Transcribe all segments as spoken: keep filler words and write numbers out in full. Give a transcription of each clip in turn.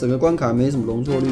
整个关卡没什么容错率。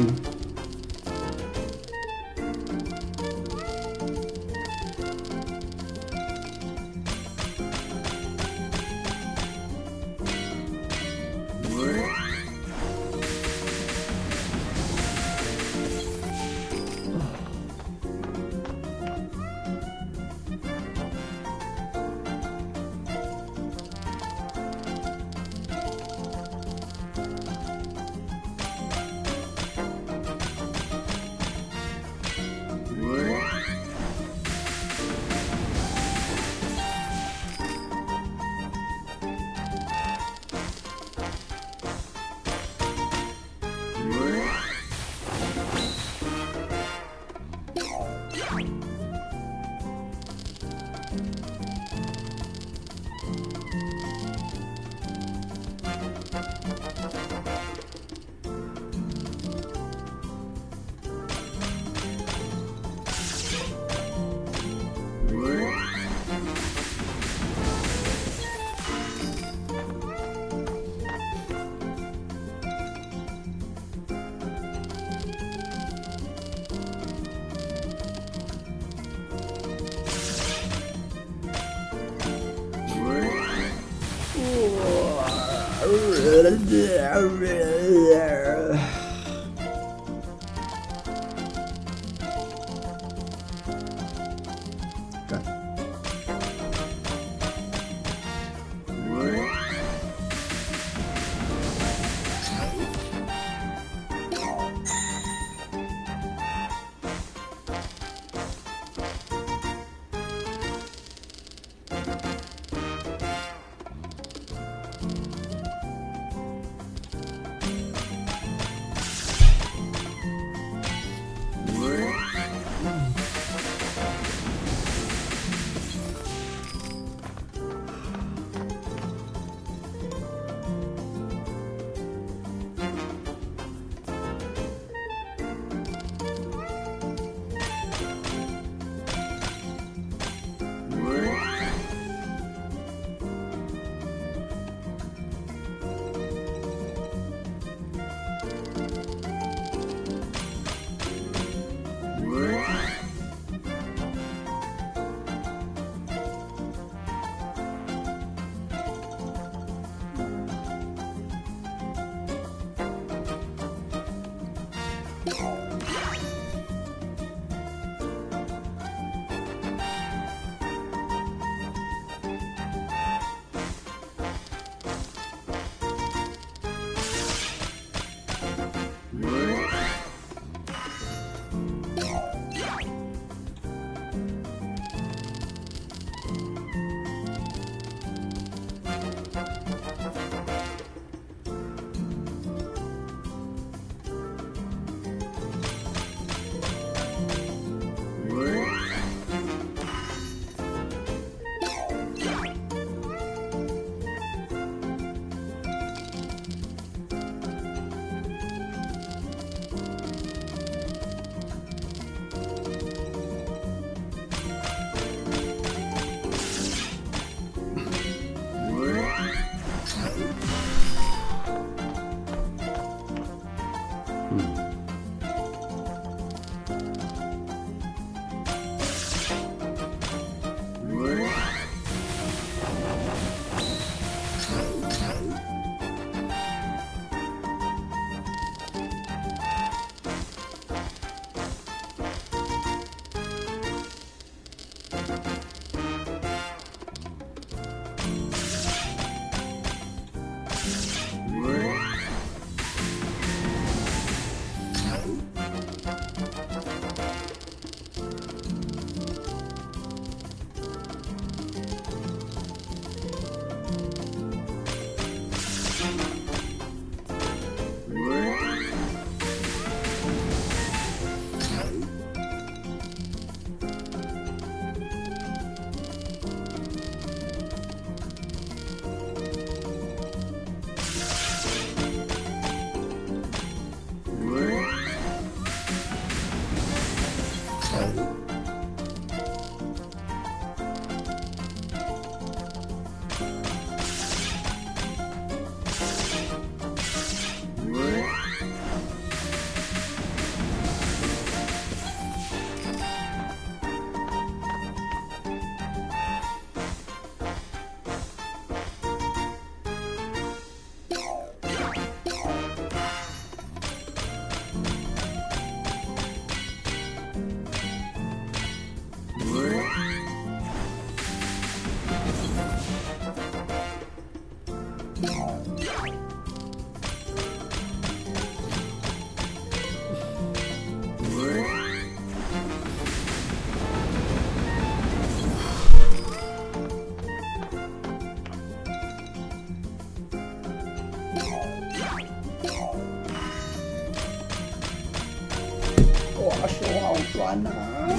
烦啊！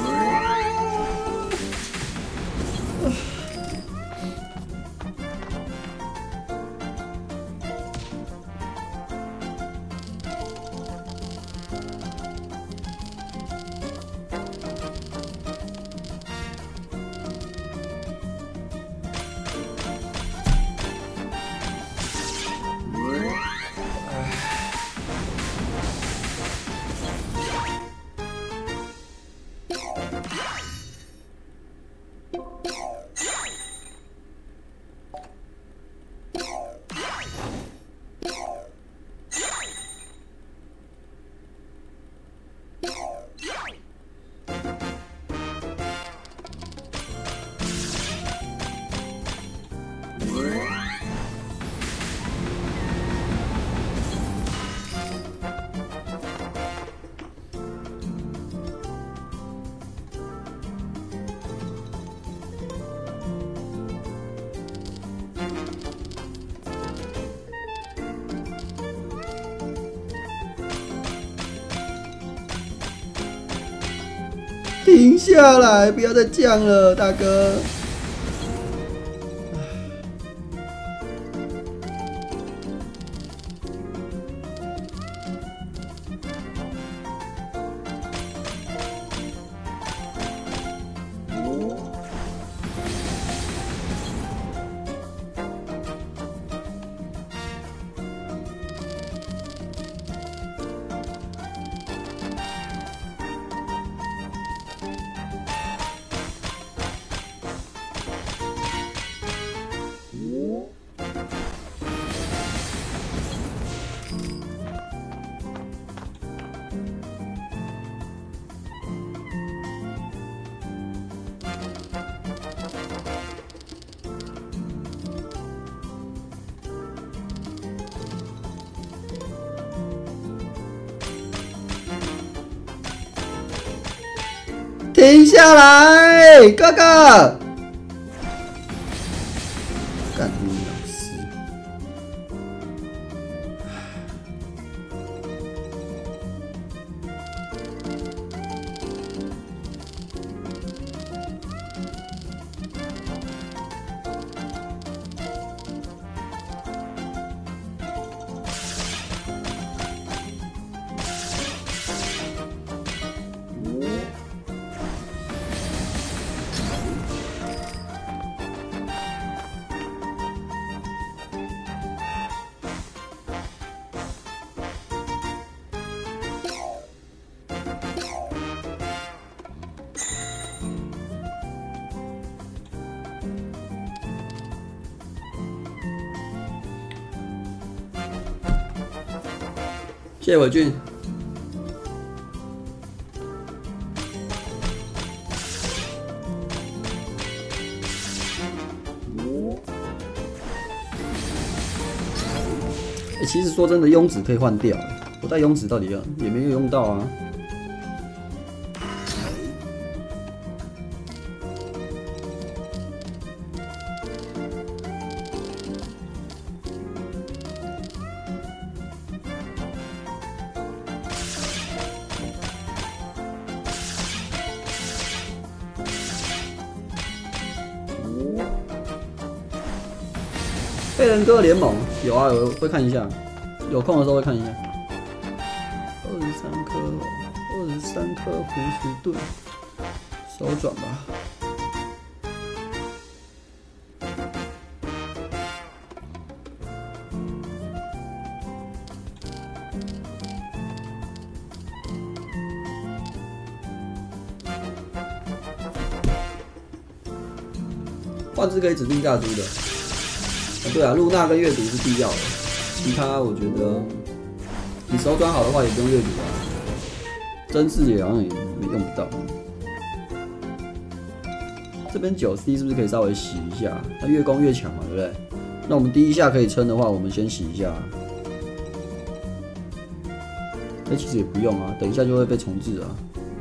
停下来，不要再降了，大哥。停下来，哥哥！干你老师！谢谢伟俊。欸、其实说真的，庸子可以换掉。我带庸子到底要也没有用到啊。黑人哥联盟有啊，有会看一下，有空的时候会看一下。二十三颗，二十三颗胡士顿，手转吧。换只可以指定炸猪的。啊对啊，露娜跟阅读是必要的，其他我觉得你手转好的话也不用阅读啊，真视也好像也没用不到。这边九 C 是不是可以稍微洗一下？它越攻越强嘛，对不对？那我们第一下可以撑的话，我们先洗一下。那其实也不用啊，等一下就会被重置啊。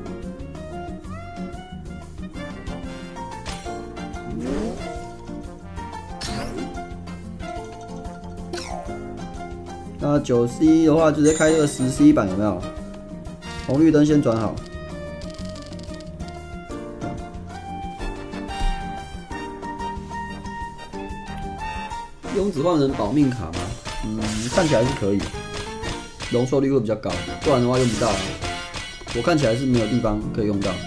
那九 C 的话，直接开这个十 C 版有没有？红绿灯先转好。 庸子换成保命卡吗？嗯，看起来是可以，容错率会比较高，不然的话用不到、啊。我看起来是没有地方可以用到。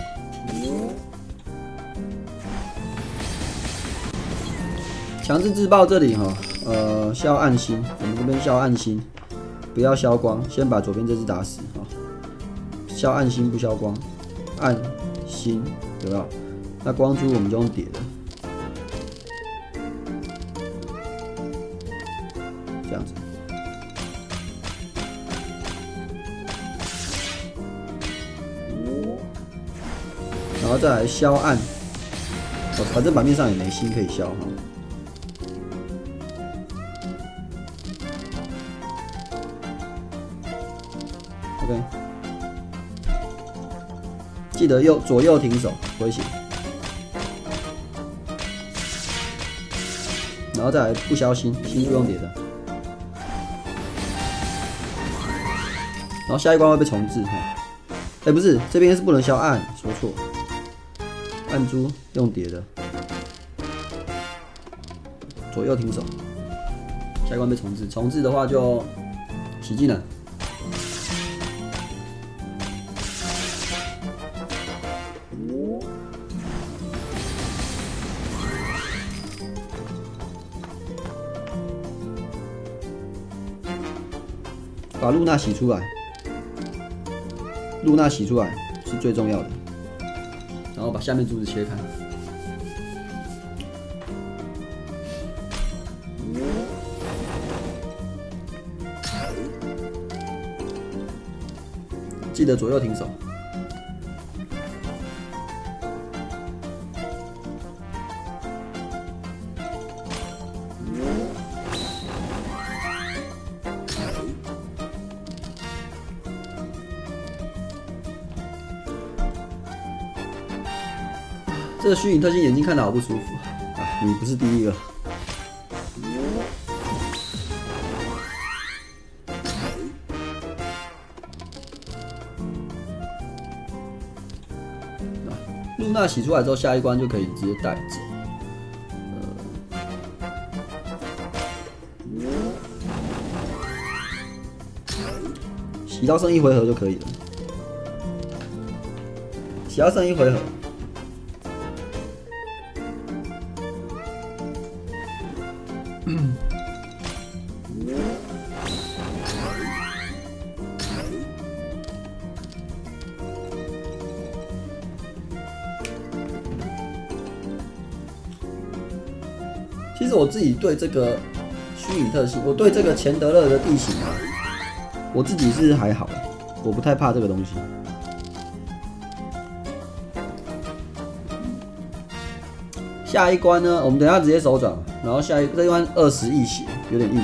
强制自爆这里哈，呃，消暗星，我们这边消暗星，不要消光，先把左边这只打死哈。消暗星不消光，暗星有没有？那光珠我们就用叠的。 这样子，然后再来消暗，哦，反正版面上也没星可以消哈。OK， 记得右左右停手回血，然后再来不消星，星不用叠的。 然后下一关会被重置哈，哎、欸、不是，这边是不能消暗，说错，暗珠用叠的，左右停手，下一关被重置，重置的话就洗技能，把露娜洗出来。 露娜洗出来是最重要的，然后把下面珠子切开。记得左右停手。这个虚拟特性眼睛看得好不舒服啊！你不是第一个。露娜洗出来之后，下一关就可以直接带走。呃、洗到剩一回合就可以了。洗到剩一回合。 其实我自己对这个虚拟特性，我对这个钱德勒的地形啊，我自己是还好，我不太怕这个东西。下一关呢，我们等一下直接手转，然后下一这一关二十亿血，有点硬。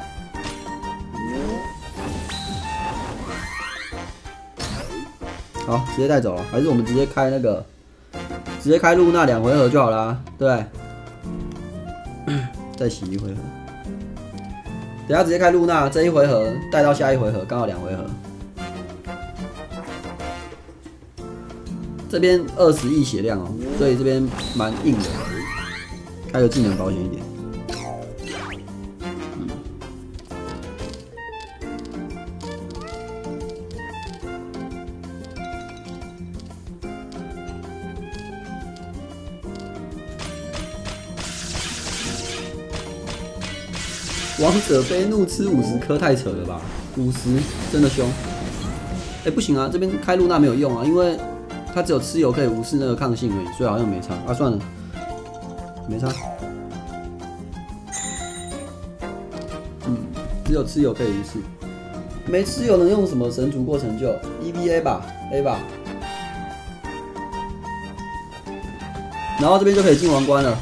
好，直接带走了，还是我们直接开那个，直接开露娜两回合就好啦，对不对？ 再洗一回合，等下直接开露娜，这一回合带到下一回合，刚好两回合。这边二十亿血量哦，所以这边蛮硬的，开个技能保险一点。嗯、王者杯怒吃五十颗太扯了吧？五十真的凶。哎、欸，不行啊，这边开露娜没有用啊，因为它只有蚩尤可以无视那个抗性而已，所以好像没差啊。算了，没差。嗯，只有蚩尤可以无视，没蚩尤能用什么神族过成就 ？E V A 吧 ，A 吧。然后这边就可以进王关了。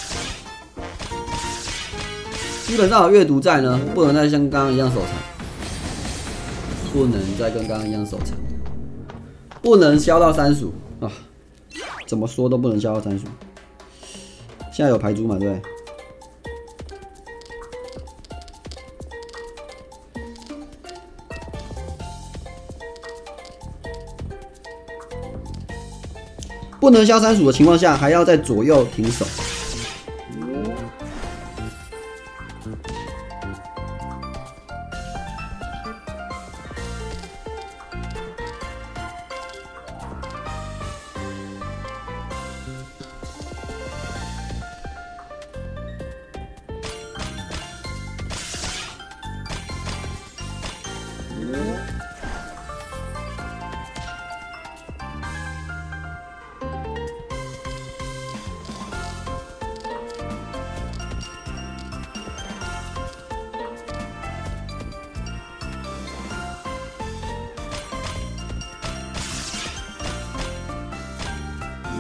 基本上有阅读在呢，不能再像刚刚一样手残，不能再跟刚刚一样手残，不能消到三鼠啊！怎么说都不能消到三鼠。现在有牌珠嘛，对不对？不能消三鼠的情况下，还要在左右停手。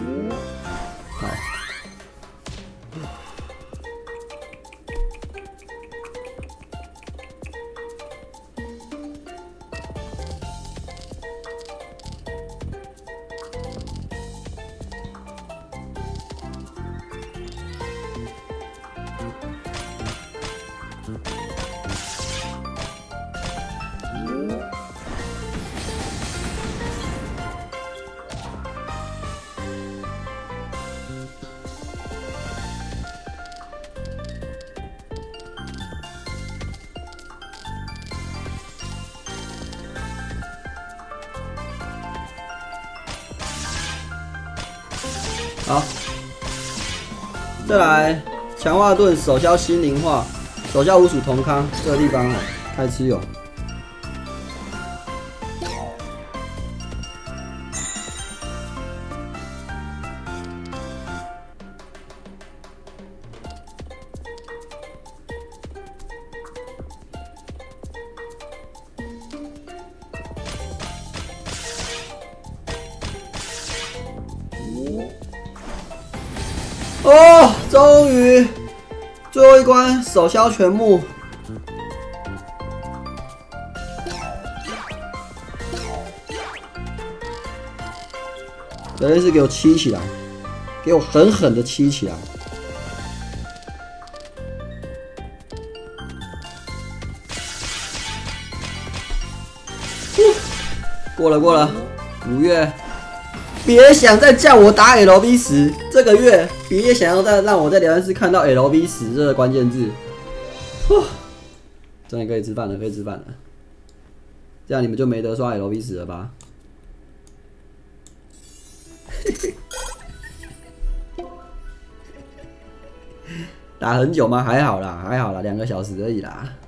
好。好，再来强化盾手消心灵化，手消无属同康这个地方哦，开吃有。哦，终于最后一关手消全木，这件事给我七起来，给我狠狠的七起来！过了过了，五月。 别想再叫我打 L V 十，这个月别想要再让我在聊天室看到 L V 十这个关键字。哇，终于可以吃饭了，可以吃饭了。这样你们就没得刷 L V 十了吧？打很久吗？还好啦，还好啦，两个小时而已啦。